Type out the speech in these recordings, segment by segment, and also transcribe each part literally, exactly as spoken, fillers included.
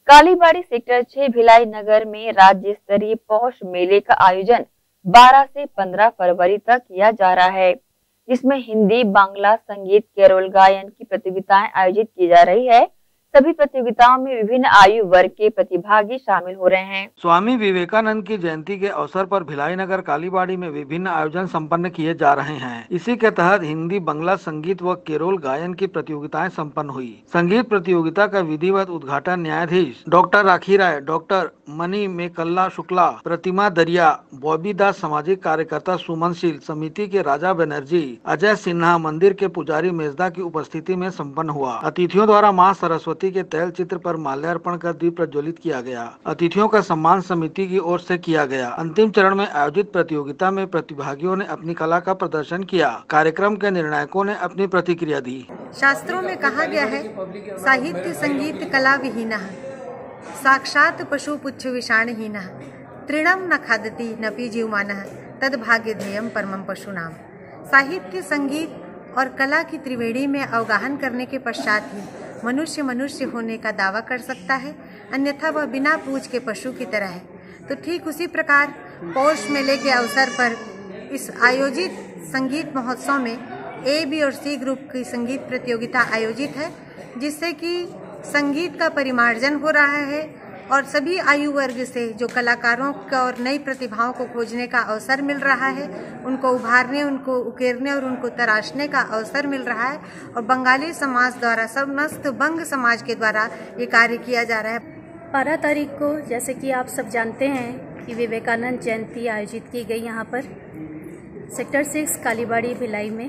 Kalibari sector छह भिलाई नगर में राज्य स्तरीय पौष मेले का आयोजन बारह से पंद्रह फरवरी तक किया जा रहा है, जिसमें हिंदी, बांग्ला, संगीत, कैरोल गायन की प्रतियोगिताएं आयोजित की जा रही है। सभी प्रतियोगिताओं में विभिन्न आयु वर्ग के प्रतिभागी शामिल हो रहे हैं। स्वामी विवेकानंद की जयंती के अवसर पर भिलाई नगर कालीबाड़ी में विभिन्न आयोजन संपन्न किए जा रहे हैं। इसी के तहत हिंदी, बांग्ला, संगीत व केरोल गायन की प्रतियोगिताएं संपन्न हुई। संगीत प्रतियोगिता का विधिवत उद्घाटन न्यायाधीश doctor Rakhi Rai, doctor Mani Mekalla Shukla, Pratima Dariya, Bobby दास, सामाजिक कार्यकर्ता सुमनशील समिति के राजा बनर्जी, अजय सिन्हा, मंदिर के पुजारी मेजदा की उपस्थिति में संपन्न हुआ। अतिथियों द्वारा माँ सरस्वती के तैल चित्र पर माल्यार्पण कर दीप प्रज्वलित किया गया। अतिथियों का सम्मान समिति की ओर से किया गया। अंतिम चरण में आयोजित प्रतियोगिता में प्रतिभागियों ने अपनी कला का प्रदर्शन किया। कार्यक्रम के निर्णायकों ने अपनी प्रतिक्रिया दी। शास्त्रों में कहा गया है, साहित्य संगीत कला विहीनः साक्षात पशु पुच्छ विषाणहीनः तृणम न खादति न पी जीवमानः तद भाग्य ध्येयम परमं पशुनाम। साहित्य, संगीत और कला की त्रिवेणी में अवगाहन करने के पश्चात ही मनुष्य मनुष्य होने का दावा कर सकता है, अन्यथा वह बिना पूछ के पशु की तरह है। तो ठीक उसी प्रकार पौष मेले के अवसर पर इस आयोजित संगीत महोत्सव में ए, बी और सी ग्रुप की संगीत प्रतियोगिता आयोजित है, जिससे कि संगीत का परिमार्जन हो रहा है और सभी आयु वर्ग से जो कलाकारों का और नई प्रतिभाओं को खोजने का अवसर मिल रहा है, उनको उभारने, उनको उकेरने और उनको तराशने का अवसर मिल रहा है। और बंगाली समाज द्वारा, समस्त बंग समाज के द्वारा ये कार्य किया जा रहा है। बारह तारीख को, जैसे कि आप सब जानते हैं कि विवेकानंद जयंती आयोजित की गई यहाँ पर सेक्टर सिक्स कालीबाड़ी भिलाई में।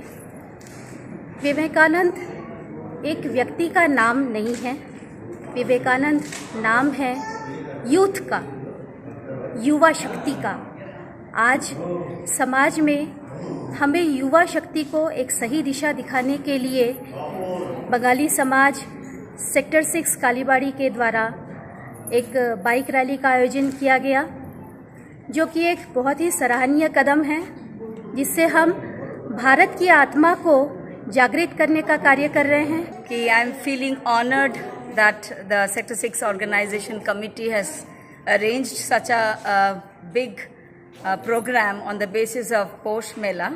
विवेकानंद एक व्यक्ति का नाम नहीं है, विवेकानंद नाम है यूथ का, युवा शक्ति का। आज समाज में हमें युवा शक्ति को एक सही दिशा दिखाने के लिए बंगाली समाज सेक्टर सिक्स कालीबाड़ी के द्वारा एक बाइक रैली का आयोजन किया गया, जो कि एक बहुत ही सराहनीय कदम है, जिससे हम भारत की आत्मा को जागृत करने का कार्य कर रहे हैं। कि I am feeling honoured that the Sector six organization committee has arranged such a, a big uh, program on the basis of Posh Mela,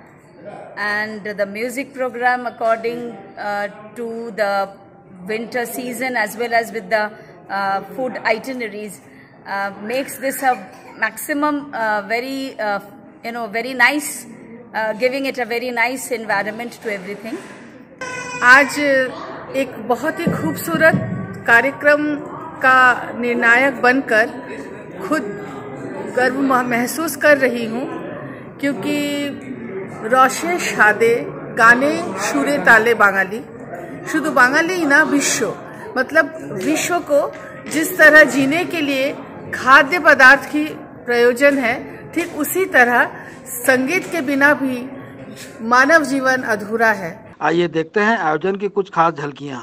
and the music program according uh, to the winter season as well as with the uh, food itineraries uh, makes this a maximum uh, very uh, you know very nice, uh, giving it a very nice environment to everything. आज एक बहुत ही खूबसूरत कार्यक्रम का निर्णायक बनकर खुद गर्व महसूस कर रही हूँ, क्योंकि रोशे शादे गाने सुरे ताले बांगाली, शुद्ध बांगाली ना विश्व, मतलब विश्व को जिस तरह जीने के लिए खाद्य पदार्थ की प्रयोजन है, ठीक उसी तरह संगीत के बिना भी मानव जीवन अधूरा है। आइए देखते हैं आयोजन की कुछ खास झलकियां।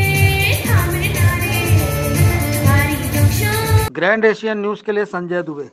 ग्रैंड एशियन न्यूज के लिए संजय दुबे।